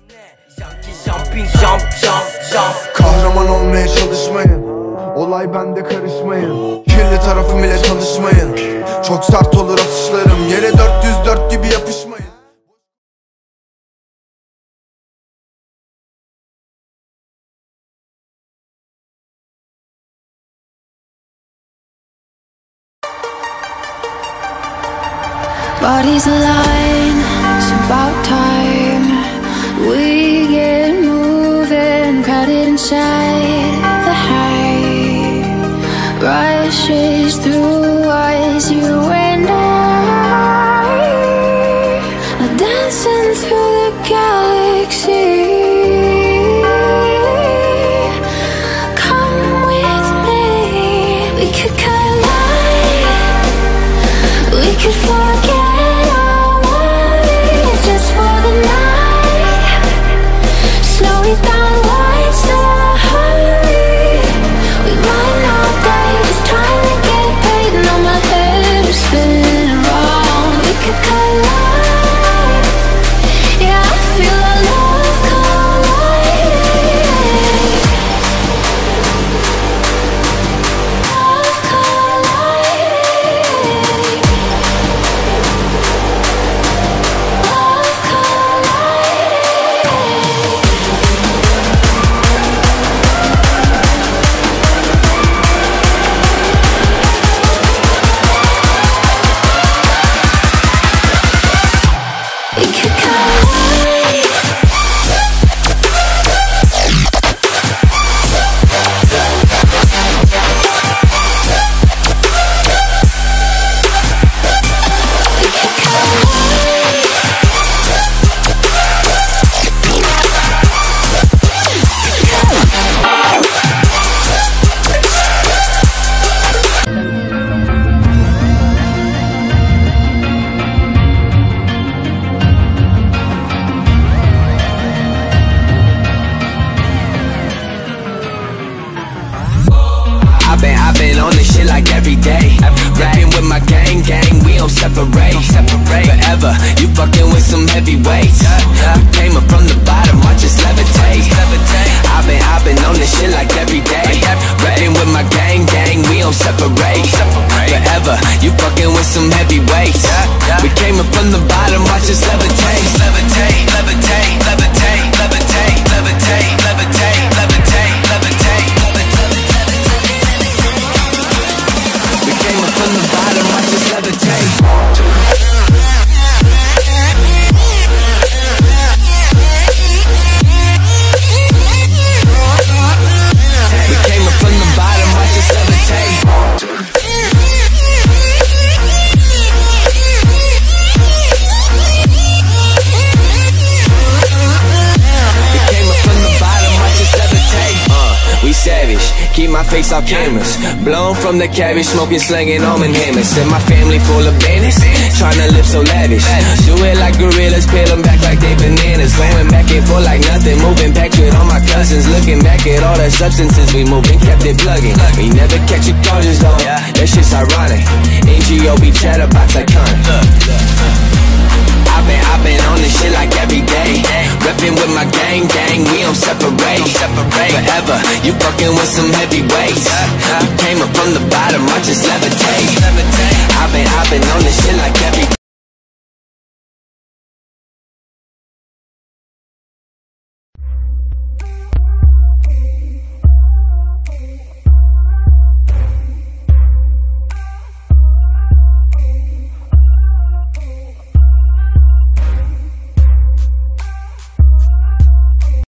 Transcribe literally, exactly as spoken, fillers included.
Kahraman olmaya çalışmayın, olay bende karışmayın. Kirli tarafım ile tanışmayın, çok sert olur atışlarım. Yere dört yüz dört gibi yapışmayın. Bodies align, it's about time we get moving. Crowded inside, the high rushes through us, you and I are dancing through the galaxy. Come with me, we could collide, we could forget on this shit like every day. Rapping with my gang, gang, we don't separate. Forever, you fucking with some heavyweights. We came up from the bottom, watch us levitate. I've been, I've been on this shit like every day. Rapping with my gang, gang, we don't separate. Forever, you fucking with some heavyweights. We came up from the bottom, watch us levitate. Levitate, levitate, levitate, levitate, levitate, levitate, levitate, levitate. From the bottom, watch us levitate. We came up from the bottom, watch us levitate. We came up from the bottom, watch us levitate. Uh, we savage, keep my face off cameras. Blown from the cabbage, smoking, slanging on and hammers. Said my family full of bandits, tryna live so lavish. Do it like gorillas, peel them back like they bananas. Going back and forth like nothing, moving back with all my cousins. Looking back at all the substances we moving, kept it plugging. We never catch a charges though, that shit's ironic. N G O be chatterbox iconic. I've been, I've been on this shit like every day. Reppin' with my gang, gang, we don't separate. Forever, you fucking with some heavyweights. We came up from the bottom, watch us levitate. I've been, I've been on this shit like every day.